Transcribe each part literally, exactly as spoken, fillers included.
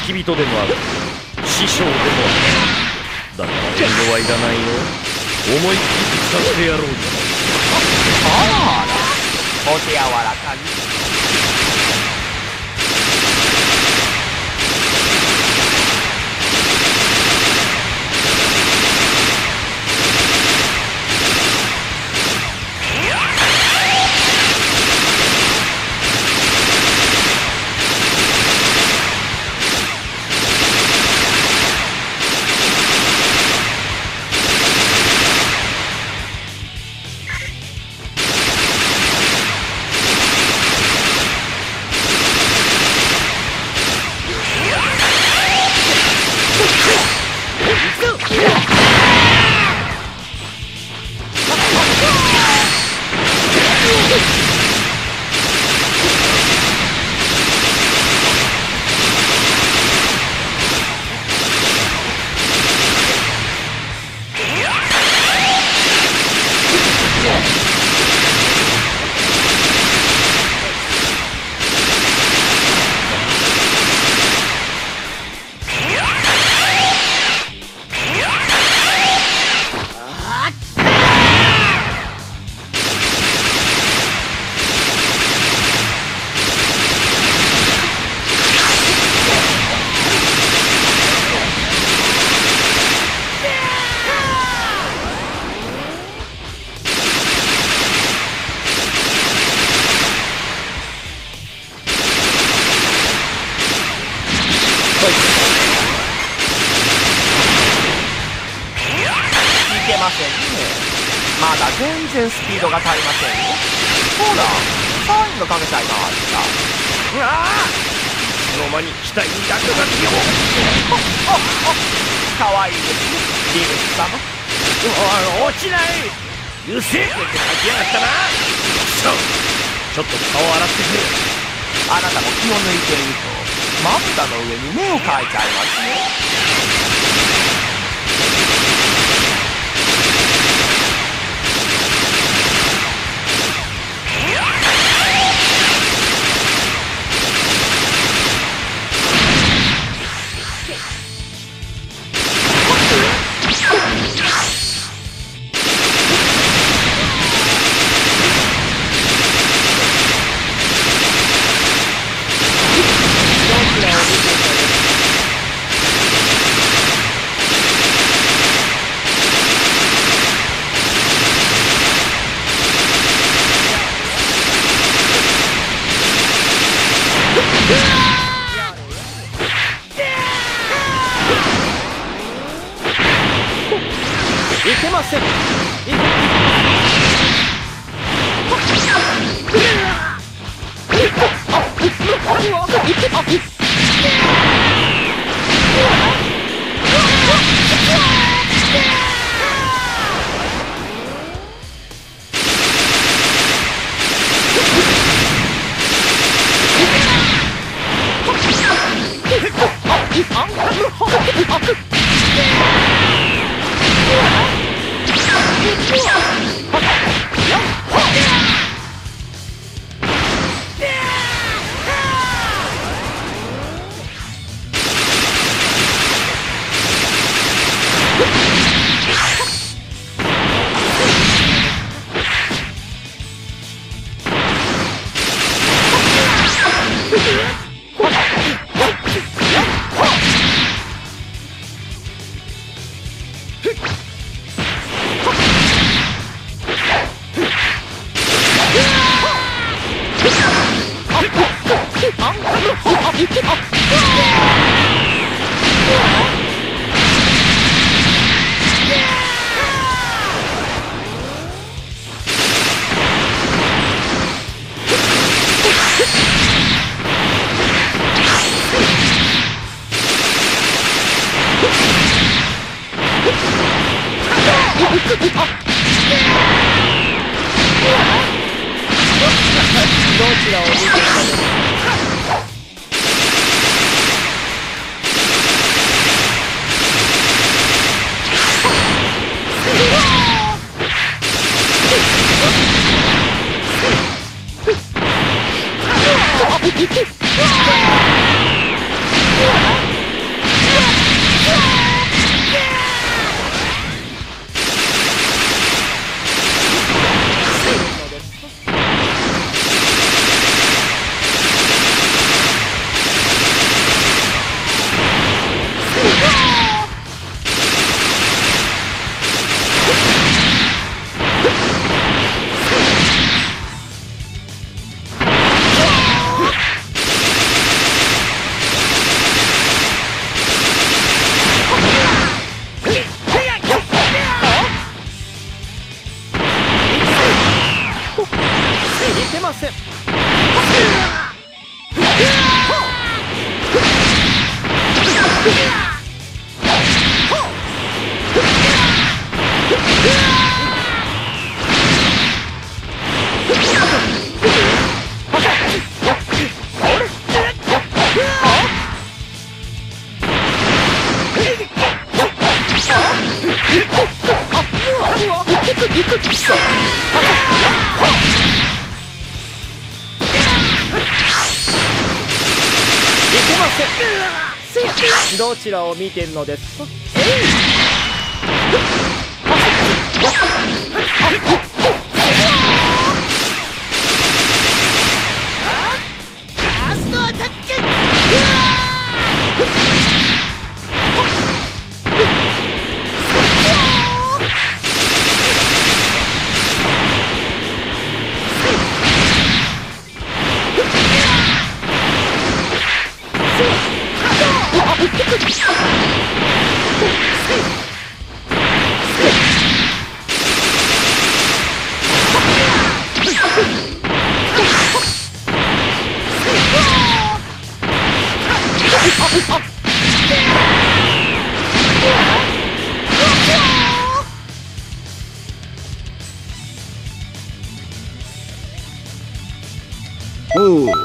付き人でもある。師匠でもある。だから遠慮はいらないよ。思いっきり使ってやろうじゃない。 あらお手柔らかに。まだ全然スピードが足りませんよ。ほら、サインのかけたいがあった。 うわあ、いつの間に機体に落書きを。 かわいいですね、リルス様。 おい、落ちない。うせえって書きやがったな。ちょっと顔洗ってくれ。 あなたも気を抜いているとまぶたの上に目を描いちゃいますね。いけません。どちらを見ていたのですか。 けません。 どちらを見てるのですか？ おう。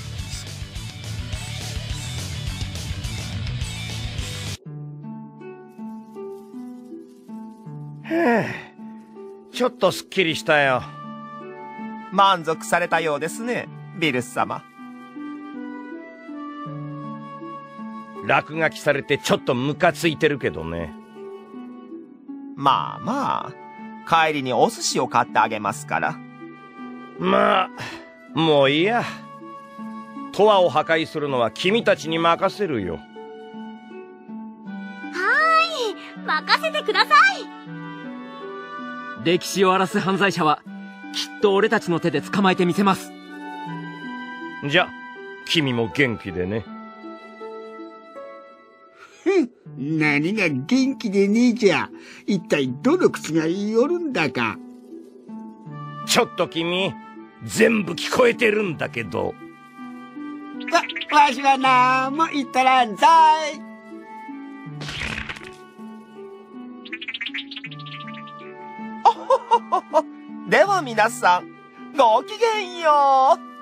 ちょっとすっきりしたよ。 満足されたようですね、ビルス様。 落書きされてちょっとムカついてるけどね。 まあまあ、帰りにお寿司を買ってあげますから。 まあ、もういいや。トワを破壊するのは君たちに任せるよ。 はーい、任せてください。 歴史を荒らす犯罪者はきっと俺たちの手で捕まえてみせます。 じゃ、君も元気でね。 ふん、何が元気でねえじゃ。一体どの口が言いよるんだか。 ちょっと君、全部聞こえてるんだけど。 わ、わしはなんも言っとらんざい。 では皆さん、ごきげんよう。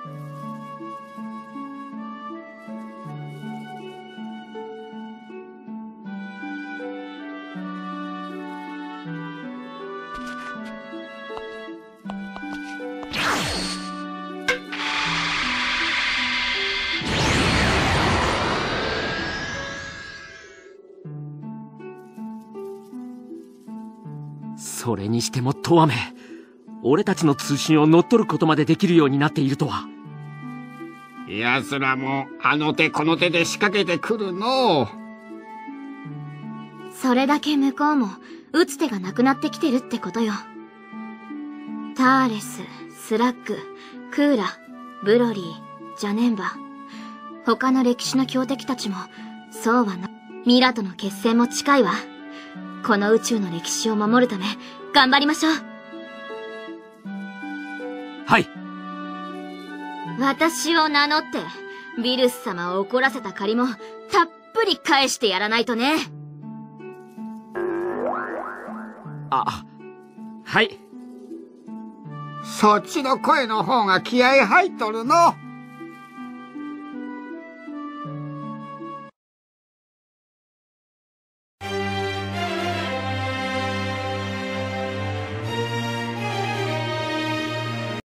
それにしてもトワめ、俺たちの通信を乗っ取ることまでできるようになっているとは。 奴らもあの手この手で仕掛けてくるのう。 それだけ向こうも打つ手がなくなってきてるってことよ。ターレス、スラッグ、クーラ、ブロリー、ジャネンバ、他の歴史の強敵たちもそうはな。ミラとの決戦も近いわ。この宇宙の歴史を守るため頑張りましょう。 はい。 私を名乗ってビルス様を怒らせた借りもたっぷり返してやらないとね。 あ、はい。 そっちの声の方が気合入っとるの。